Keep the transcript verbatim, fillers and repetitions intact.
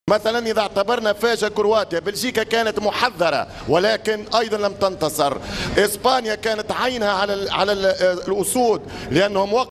مثلا إذا اعتبرنا فاجة كرواتيا، بلجيكا كانت محذرة ولكن أيضا لم تنتصر، إسبانيا كانت عينها على على الأسود لأنهم